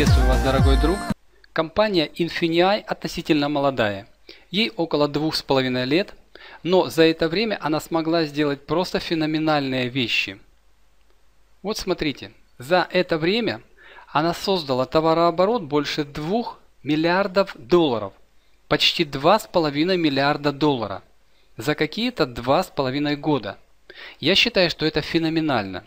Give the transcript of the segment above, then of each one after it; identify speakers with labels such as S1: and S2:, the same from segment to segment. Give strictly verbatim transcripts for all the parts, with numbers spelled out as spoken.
S1: Приветствую вас, дорогой друг. Компания Infinii относительно молодая. Ей около двух с половиной лет, но за это время она смогла сделать просто феноменальные вещи. Вот смотрите, за это время она создала товарооборот больше двух миллиардов долларов. Почти два с половиной миллиарда долларов. За какие-то два с половиной года. Я считаю, что это феноменально.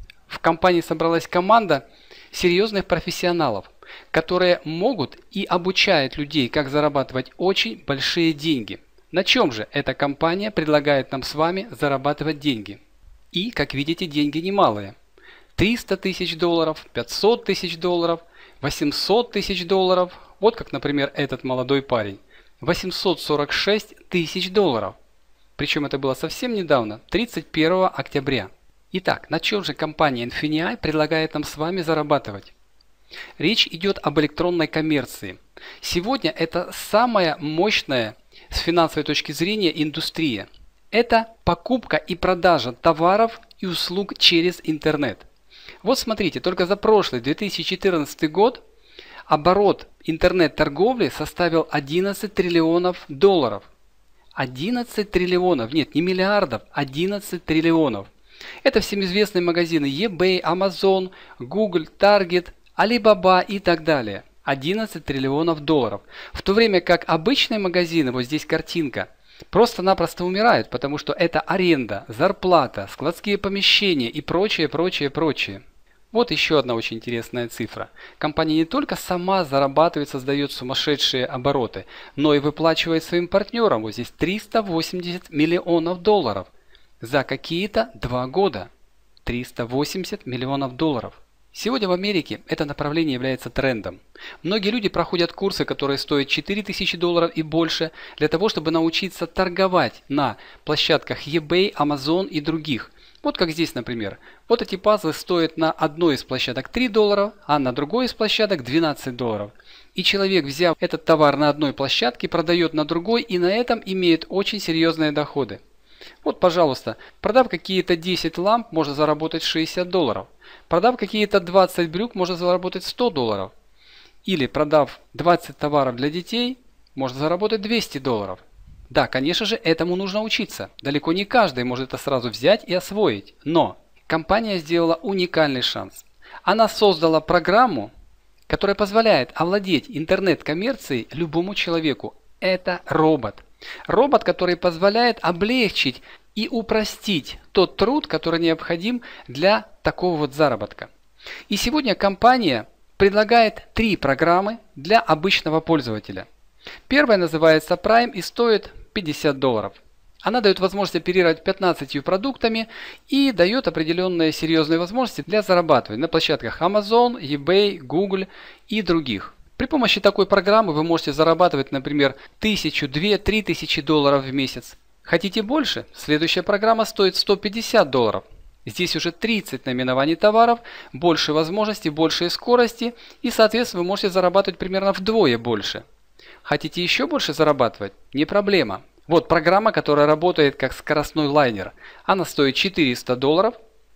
S1: В компании собралась команда серьезных профессионалов, которые могут и обучают людей, как зарабатывать очень большие деньги. На чем же эта компания предлагает нам с вами зарабатывать деньги? И, как видите, деньги немалые. триста тысяч долларов, пятьсот тысяч долларов, восемьсот тысяч долларов. Вот как, например, этот молодой парень. восемьсот сорок шесть тысяч долларов. Причем это было совсем недавно, тридцать первого октября. Итак, на чем же компания Infinii предлагает нам с вами зарабатывать? Речь идет об электронной коммерции. Сегодня это самая мощная с финансовой точки зрения индустрия. Это покупка и продажа товаров и услуг через интернет. Вот смотрите, только за прошлый две тысячи четырнадцатый год оборот интернет-торговли составил одиннадцать триллионов долларов. одиннадцать триллионов, нет, не миллиардов, одиннадцать триллионов. Это всем известные магазины eBay, Amazon, Google, Target, Alibaba и так далее. одиннадцать триллионов долларов. В то время как обычные магазины, вот здесь картинка, просто-напросто умирают, потому что это аренда, зарплата, складские помещения и прочее, прочее, прочее. Вот еще одна очень интересная цифра. Компания не только сама зарабатывает, создает сумасшедшие обороты, но и выплачивает своим партнерам, вот здесь триста восемьдесят миллионов долларов. За какие-то два года. триста восемьдесят миллионов долларов. Сегодня в Америке это направление является трендом. Многие люди проходят курсы, которые стоят четыре тысячи долларов и больше, для того, чтобы научиться торговать на площадках eBay, Amazon и других. Вот как здесь, например. Вот эти пазлы стоят на одной из площадок три доллара, а на другой из площадок двенадцать долларов. И человек, взяв этот товар на одной площадке, продает на другой и на этом имеет очень серьезные доходы. Вот, пожалуйста, продав какие-то десять ламп, можно заработать шестьдесят долларов. Продав какие-то двадцать брюк, можно заработать сто долларов. Или продав двадцать товаров для детей, можно заработать двести долларов. Да, конечно же, этому нужно учиться. Далеко не каждый может это сразу взять и освоить. Но компания сделала уникальный шанс. Она создала программу, которая позволяет овладеть интернет-коммерцией любому человеку. Это робот. Робот, который позволяет облегчить и упростить тот труд, который необходим для такого вот заработка. И сегодня компания предлагает три программы для обычного пользователя. Первая называется Prime и стоит пятьдесят долларов. Она дает возможность оперировать пятнадцатью продуктами и дает определенные серьезные возможности для зарабатывания на площадках Amazon, eBay, Google и других. При помощи такой программы вы можете зарабатывать, например, тысячу, две, три тысячи долларов в месяц. Хотите больше? Следующая программа стоит сто пятьдесят долларов. Здесь уже тридцать наименований товаров, больше возможностей, больше скорости и, соответственно, вы можете зарабатывать примерно вдвое больше. Хотите еще больше зарабатывать? Не проблема. Вот программа, которая работает как скоростной лайнер. Она стоит четыреста долларов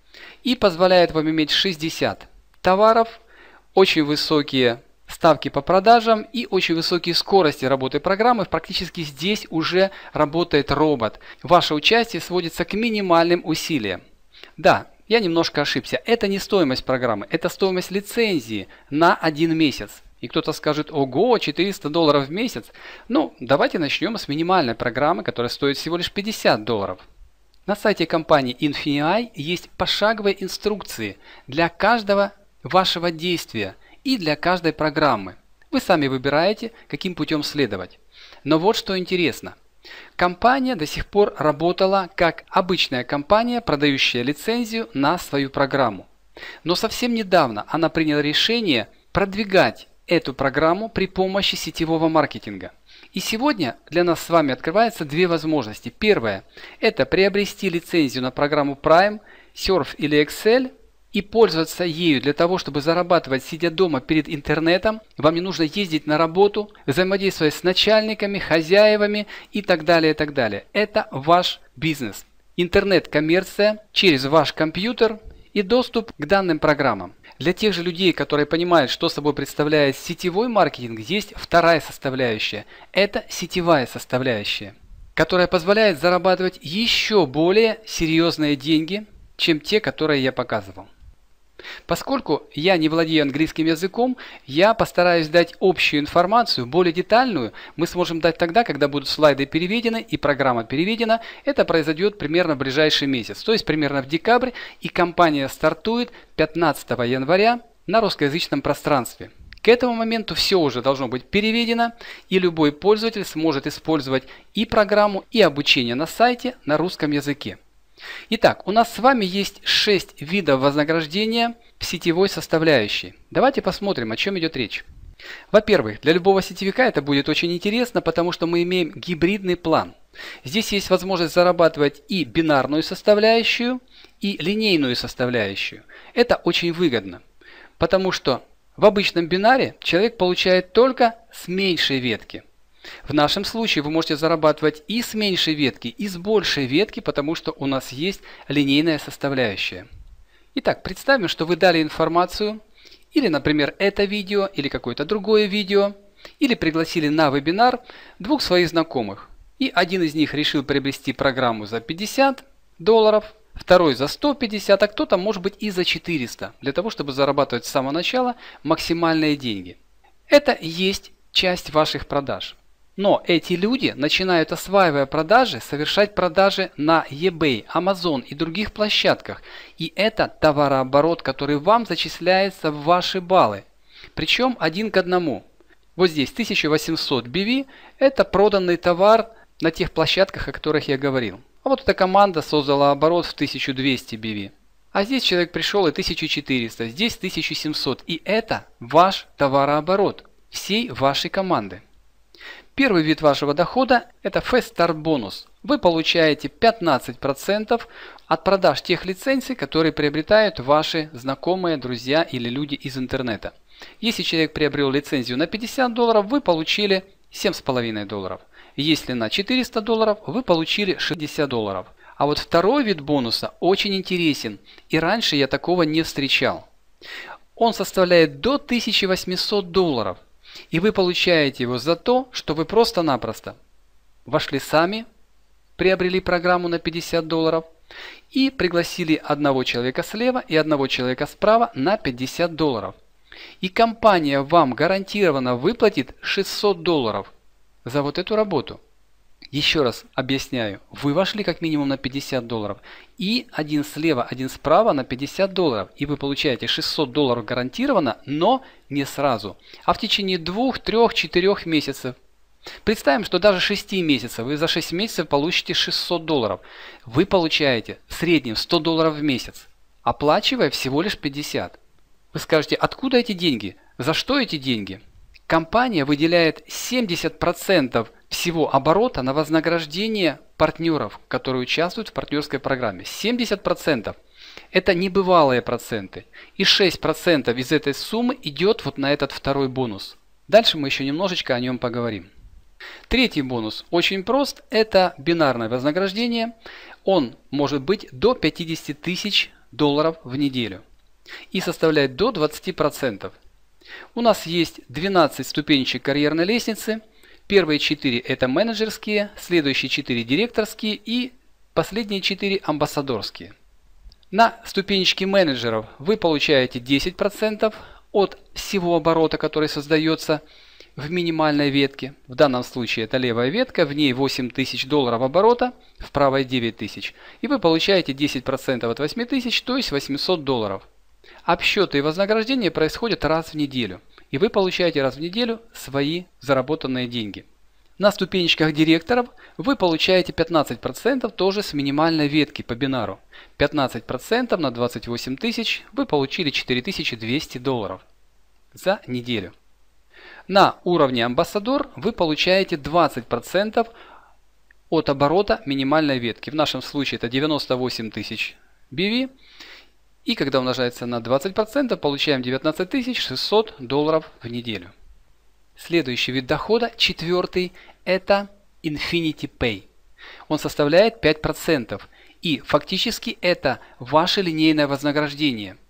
S1: и позволяет вам иметь шестьдесят товаров, очень высокие ставки по продажам и очень высокие скорости работы программы. Практически здесь уже работает робот. Ваше участие сводится к минимальным усилиям. Да, я немножко ошибся. Это не стоимость программы, это стоимость лицензии на один месяц. И кто-то скажет: ого, четыреста долларов в месяц. Ну, давайте начнем с минимальной программы, которая стоит всего лишь пятьдесят долларов. На сайте компании Infinii есть пошаговые инструкции для каждого вашего действия и для каждой программы. Вы сами выбираете, каким путем следовать. Но вот что интересно. Компания до сих пор работала как обычная компания, продающая лицензию на свою программу. Но совсем недавно она приняла решение продвигать эту программу при помощи сетевого маркетинга. И сегодня для нас с вами открываются две возможности. Первая – это приобрести лицензию на программу Prime, Surf или Excel и пользоваться ею для того, чтобы зарабатывать, сидя дома перед интернетом. Вам не нужно ездить на работу, взаимодействовать с начальниками, хозяевами и так далее, и так далее. Это ваш бизнес. Интернет-коммерция через ваш компьютер и доступ к данным программам. Для тех же людей, которые понимают, что собой представляет сетевой маркетинг, есть вторая составляющая. Это сетевая составляющая, которая позволяет зарабатывать еще более серьезные деньги, чем те, которые я показывал. Поскольку я не владею английским языком, я постараюсь дать общую информацию, более детальную мы сможем дать тогда, когда будут слайды переведены и программа переведена. Это произойдет примерно в ближайший месяц, то есть примерно в декабрь, и компания стартует пятнадцатого января на русскоязычном пространстве. К этому моменту все уже должно быть переведено, и любой пользователь сможет использовать и программу, и обучение на сайте на русском языке. Итак, у нас с вами есть шесть видов вознаграждения в сетевой составляющей. Давайте посмотрим, о чем идет речь. Во-первых, для любого сетевика это будет очень интересно, потому что мы имеем гибридный план. Здесь есть возможность зарабатывать и бинарную составляющую, и линейную составляющую. Это очень выгодно, потому что в обычном бинаре человек получает только с меньшей ветки. В нашем случае вы можете зарабатывать и с меньшей ветки, и с большей ветки, потому что у нас есть линейная составляющая. Итак, представим, что вы дали информацию, или, например, это видео, или какое-то другое видео, или пригласили на вебинар двух своих знакомых. И один из них решил приобрести программу за пятьдесят долларов, второй за сто пятьдесят, а кто-то может быть и за четыреста, для того, чтобы зарабатывать с самого начала максимальные деньги. Это и есть часть ваших продаж. Но эти люди начинают, осваивая продажи, совершать продажи на eBay, Amazon и других площадках. И это товарооборот, который вам зачисляется в ваши баллы. Причем один к одному. Вот здесь тысяча восемьсот би ви – это проданный товар на тех площадках, о которых я говорил. А вот эта команда создала оборот в тысячу двести би ви. А здесь человек пришел и тысяча четыреста, здесь тысяча семьсот. И это ваш товарооборот всей вашей команды. Первый вид вашего дохода – это Fast Start бонус. Вы получаете пятнадцать процентов от продаж тех лицензий, которые приобретают ваши знакомые, друзья или люди из интернета. Если человек приобрел лицензию на пятьдесят долларов, вы получили семь с половиной долларов. Если на четыреста долларов, вы получили шестьдесят долларов. А вот второй вид бонуса очень интересен, и раньше я такого не встречал. Он составляет до тысячи восьмисот долларов. И вы получаете его за то, что вы просто-напросто вошли сами, приобрели программу на пятьдесят долларов и пригласили одного человека слева и одного человека справа на пятьдесят долларов. И компания вам гарантированно выплатит шестьсот долларов за вот эту работу. Еще раз объясняю, вы вошли как минимум на пятьдесят долларов, и один слева, один справа на пятьдесят долларов, и вы получаете шестьсот долларов гарантированно, но не сразу, а в течение двух, трех, четырех месяцев. Представим, что даже шести месяцев, вы за шесть месяцев получите шестьсот долларов. Вы получаете в среднем сто долларов в месяц, оплачивая всего лишь пятьдесят. Вы скажете, откуда эти деньги? За что эти деньги? Компания выделяет семьдесят процентов всего оборота на вознаграждение партнеров, которые участвуют в партнерской программе. семьдесят процентов. Это небывалые проценты. И шесть процентов из этой суммы идет вот на этот второй бонус. Дальше мы еще немножечко о нем поговорим. Третий бонус очень прост. Это бинарное вознаграждение. Он может быть до пятидесяти тысяч долларов в неделю. И составляет до двадцати процентов. У нас есть двенадцать ступенечек карьерной лестницы. Первые четыре это менеджерские, следующие четыре директорские и последние четыре амбассадорские. На ступенечке менеджеров вы получаете десять процентов от всего оборота, который создается в минимальной ветке. В данном случае это левая ветка, в ней восемь тысяч долларов оборота, в правой девять тысяч. И вы получаете десять процентов от восьми тысяч, то есть восемьсот долларов. Обсчеты и вознаграждения происходят раз в неделю. И вы получаете раз в неделю свои заработанные деньги. На ступенечках директоров вы получаете пятнадцать процентов тоже с минимальной ветки по бинару. пятнадцать процентов на двадцать восемь тысяч вы получили четыре тысячи двести долларов за неделю. На уровне амбассадор вы получаете двадцать процентов от оборота минимальной ветки. В нашем случае это девяносто восемь тысяч би ви. И когда умножается на двадцать процентов, получаем девятнадцать тысяч шестьсот долларов в неделю. Следующий вид дохода, четвертый, это Infinity Pay. Он составляет пять процентов. И фактически это ваше линейное вознаграждение.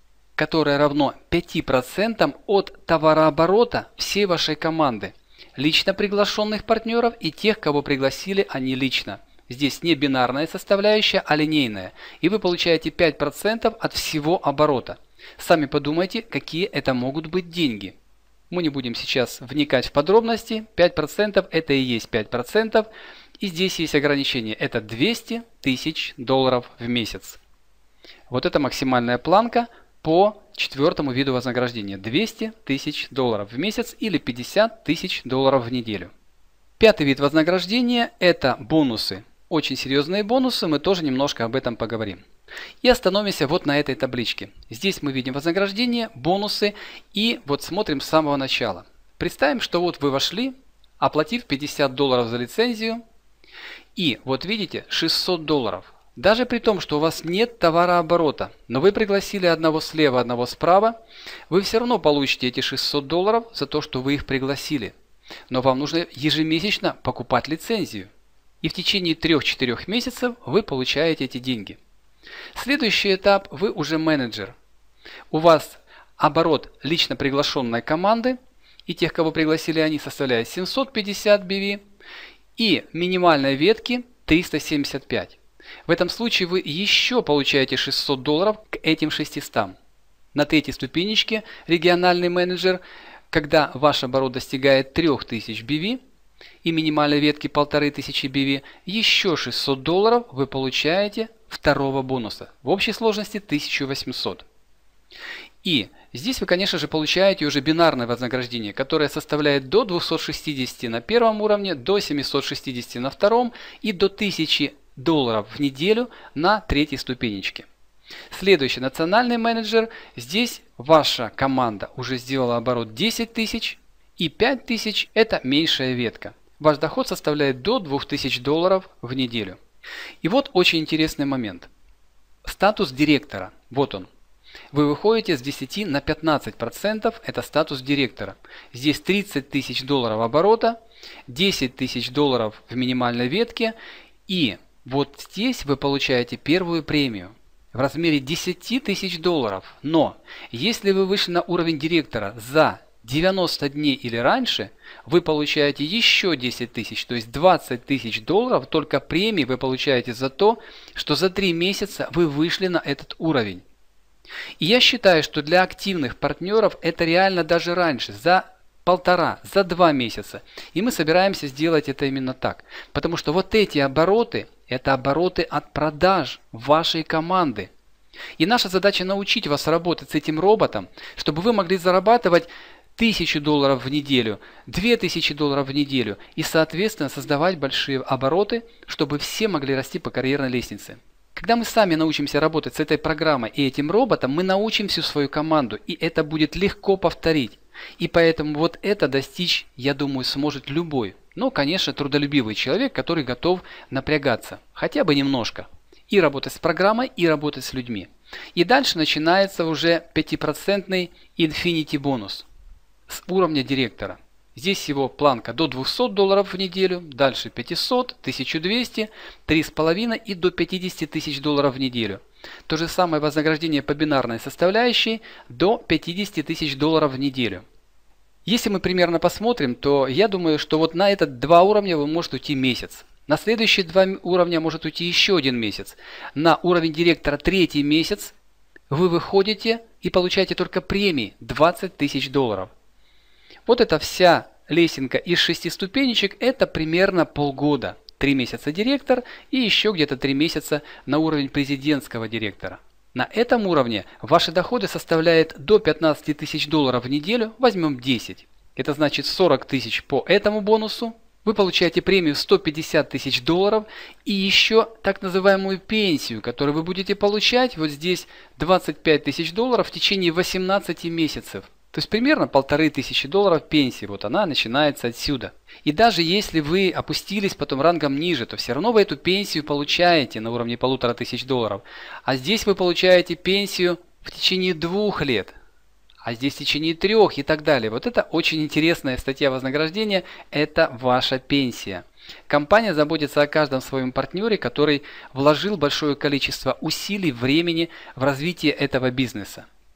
S1: которое равно пяти процентам от товарооборота всей вашей команды, лично приглашенных партнеров и тех, кого пригласили они лично. Здесь не бинарная составляющая, а линейная. И вы получаете пять процентов от всего оборота. Сами подумайте, какие это могут быть деньги. Мы не будем сейчас вникать в подробности. пять процентов это и есть пять процентов. И здесь есть ограничение. Это двести тысяч долларов в месяц. Вот это максимальная планка по четвертому виду вознаграждения. двести тысяч долларов в месяц или пятьдесят тысяч долларов в неделю. Пятый вид вознаграждения – это бонусы. Очень серьезные бонусы, мы тоже немножко об этом поговорим. И остановимся вот на этой табличке. Здесь мы видим вознаграждение, бонусы и вот смотрим с самого начала. Представим, что вот вы вошли, оплатив пятьдесят долларов за лицензию, и вот видите шестьсот долларов. Даже при том, что у вас нет товарооборота, но вы пригласили одного слева, одного справа, вы все равно получите эти шестьсот долларов за то, что вы их пригласили. Но вам нужно ежемесячно покупать лицензию. И в течение трёх-четырёх месяцев вы получаете эти деньги. Следующий этап, вы уже менеджер. У вас оборот лично приглашенной команды и тех, кого пригласили они, составляет семьсот пятьдесят би ви и минимальной ветки триста семьдесят пять. В этом случае вы еще получаете шестьсот долларов к этим шестистам. На третьей ступенечке региональный менеджер, когда ваш оборот достигает трёх тысяч би ви, и минимальной ветки полторы тысячи би ви, еще шестьсот долларов вы получаете второго бонуса. В общей сложности тысяча восемьсот. И здесь вы, конечно же, получаете уже бинарное вознаграждение, которое составляет до двухсот шестидесяти на первом уровне, до семисот шестидесяти на втором и до тысячи долларов в неделю на третьей ступенечке. Следующий национальный менеджер. Здесь ваша команда уже сделала оборот десять тысяч. И пять тысяч – это меньшая ветка. Ваш доход составляет до двух тысяч долларов в неделю. И вот очень интересный момент. Статус директора. Вот он. Вы выходите с десяти на пятнадцать процентов. Это статус директора. Здесь тридцать тысяч долларов оборота, десять тысяч долларов в минимальной ветке. И вот здесь вы получаете первую премию в размере десяти тысяч долларов. Но если вы вышли на уровень директора за девяносто дней или раньше, вы получаете еще десять тысяч, то есть двадцать тысяч долларов только премии вы получаете за то, что за три месяца вы вышли на этот уровень. И я считаю, что для активных партнеров это реально даже раньше, за полтора, за два месяца. И мы собираемся сделать это именно так. Потому что вот эти обороты, это обороты от продаж вашей команды. И наша задача научить вас работать с этим роботом, чтобы вы могли зарабатывать тысячу долларов в неделю, две тысячи долларов в неделю и, соответственно, создавать большие обороты, чтобы все могли расти по карьерной лестнице. Когда мы сами научимся работать с этой программой и этим роботом, мы научим всю свою команду, и это будет легко повторить. И поэтому вот это достичь, я думаю, сможет любой. Ну, конечно, трудолюбивый человек, который готов напрягаться, хотя бы немножко. И работать с программой, и работать с людьми. И дальше начинается уже пятипроцентный Infinity бонус с уровня директора. Здесь его планка до двухсот долларов в неделю, дальше пятьсот, тысяча двести, три с половиной и до пятидесяти тысяч долларов в неделю. То же самое вознаграждение по бинарной составляющей до пятидесяти тысяч долларов в неделю. Если мы примерно посмотрим, то я думаю, что вот на этот два уровня вы можете уйти месяц. На следующие два уровня может уйти еще один месяц. На уровень директора третий месяц вы выходите и получаете только премии двадцать тысяч долларов. Вот эта вся лесенка из шести ступенечек, это примерно полгода. Три месяца директор и еще где-то три месяца на уровень президентского директора. На этом уровне ваши доходы составляют до пятнадцати тысяч долларов в неделю, возьмем десять. Это значит сорок тысяч по этому бонусу. Вы получаете премию сто пятьдесят тысяч долларов и еще так называемую пенсию, которую вы будете получать вот здесь двадцать пять тысяч долларов в течение восемнадцати месяцев. То есть примерно полторы тысячи долларов пенсии, вот она начинается отсюда. И даже если вы опустились потом рангом ниже, то все равно вы эту пенсию получаете на уровне полутора тысяч долларов. А здесь вы получаете пенсию в течение двух лет, а здесь в течение трех и так далее. Вот это очень интересная статья вознаграждения, это ваша пенсия. Компания заботится о каждом своем партнере, который вложил большое количество усилий, времени в развитие этого бизнеса.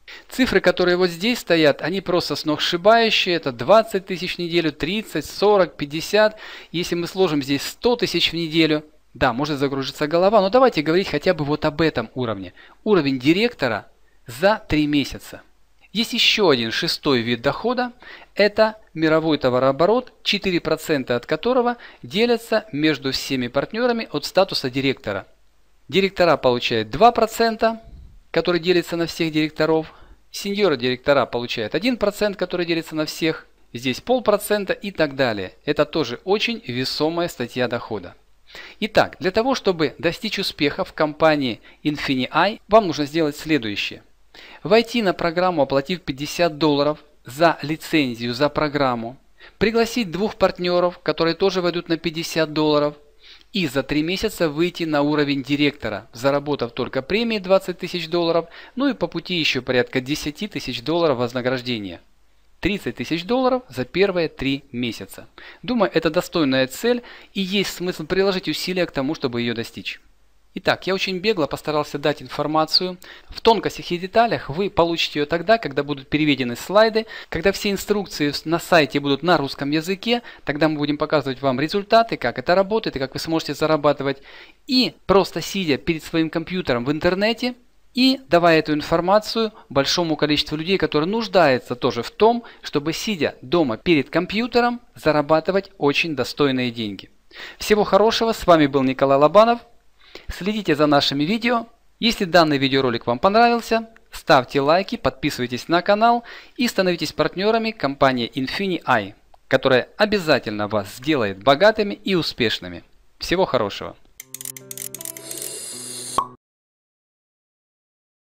S1: Цифры, которые вот здесь стоят, они просто сногсшибающие. Это двадцать тысяч в неделю, тридцать, сорок, пятьдесят. Если мы сложим здесь сто тысяч в неделю, да, может загрузиться голова, но давайте говорить хотя бы вот об этом уровне. Уровень директора за три месяца. Есть еще один шестой вид дохода. Это мировой товарооборот, четыре процента от которого делятся между всеми партнерами от статуса директора. Директора получают два процента, который делится на всех директоров. Сеньоры директора получают один процент, который делится на всех. Здесь полпроцента и так далее. Это тоже очень весомая статья дохода. Итак, для того, чтобы достичь успеха в компании InfiniEye, вам нужно сделать следующее. Войти на программу, оплатив пятьдесят долларов за лицензию, за программу. Пригласить двух партнеров, которые тоже войдут на пятьдесят долларов. И за три месяца выйти на уровень директора, заработав только премии двадцать тысяч долларов, ну и по пути еще порядка десять тысяч долларов вознаграждения. тридцать тысяч долларов за первые три месяца. Думаю, это достойная цель и есть смысл приложить усилия к тому, чтобы ее достичь. Итак, я очень бегло постарался дать информацию. В тонкостях и деталях вы получите ее тогда, когда будут переведены слайды, когда все инструкции на сайте будут на русском языке, тогда мы будем показывать вам результаты, как это работает и как вы сможете зарабатывать. И просто сидя перед своим компьютером в интернете и давая эту информацию большому количеству людей, которые нуждаются тоже в том, чтобы сидя дома перед компьютером зарабатывать очень достойные деньги. Всего хорошего, с вами был Николай Лобанов. Следите за нашими видео. Если данный видеоролик вам понравился, ставьте лайки, подписывайтесь на канал и становитесь партнерами компании InfiniEye, которая обязательно вас сделает богатыми и успешными. Всего хорошего!